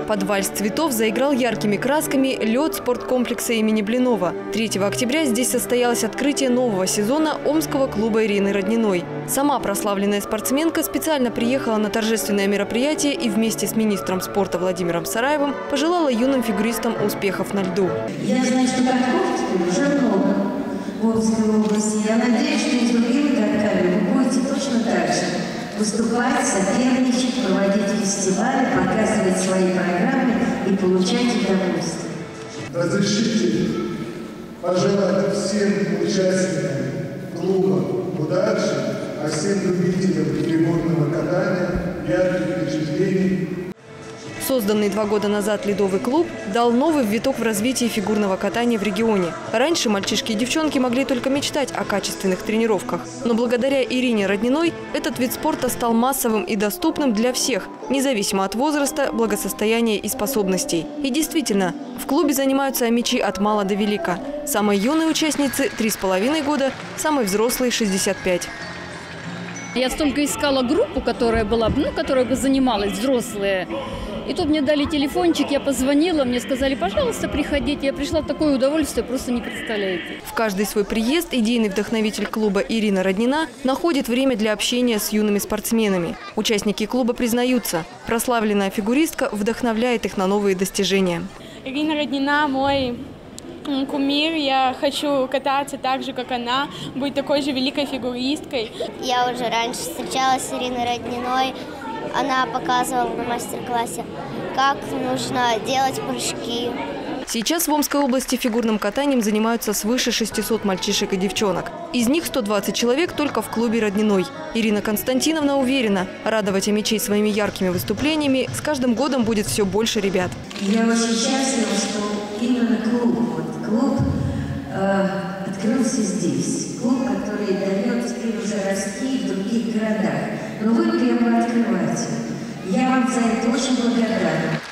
Под вальс цветов заиграл яркими красками лед спорткомплекса имени Блинова. 3 октября здесь состоялось открытие нового сезона Омского клуба Ирины Родниной. Сама прославленная спортсменка специально приехала на торжественное мероприятие и вместе с министром спорта Владимиром Сараевым пожелала юным фигуристам успехов на льду. Я знаю, что городов теперь уже много в Омской области. Я надеюсь, что и с другими городками вы будете точно так же выступать, соперничать, проводить фестивали, показывать свои программы и получать удовольствие. Разрешите пожелать всем участникам клуба удачи, а всем любителям фигурного катания ярких впечатлений. Созданный 2 года назад ледовый клуб дал новый виток в развитии фигурного катания в регионе. Раньше мальчишки и девчонки могли только мечтать о качественных тренировках. Но благодаря Ирине Родниной этот вид спорта стал массовым и доступным для всех, независимо от возраста, благосостояния и способностей. И действительно, в клубе занимаются амичи от мала до велика. Самой юной участницы – 3,5 года, самой взрослой – 65. Я столько искала группу, которая была, которая бы занималась, взрослые. И тут мне дали телефончик, я позвонила, мне сказали, пожалуйста, приходите. Я пришла, такое удовольствие, просто не представляете. В каждый свой приезд идейный вдохновитель клуба Ирина Роднина находит время для общения с юными спортсменами. Участники клуба признаются, прославленная фигуристка вдохновляет их на новые достижения. Ирина Роднина – мой кумир. Я хочу кататься так же, как она, быть такой же великой фигуристкой. Я уже раньше встречалась с Ириной Родниной. Она показывала на мастер-классе, как нужно делать прыжки. Сейчас в Омской области фигурным катанием занимаются свыше 600 мальчишек и девчонок. Из них 120 человек только в клубе Родниной. Ирина Константиновна уверена, радовать амичей своими яркими выступлениями с каждым годом будет все больше ребят. Я очень счастлива, что именно клуб открылся здесь. Клуб, который дает теперь уже расти в других городах. Но вы прямо открываете. Я вам за это очень благодарна.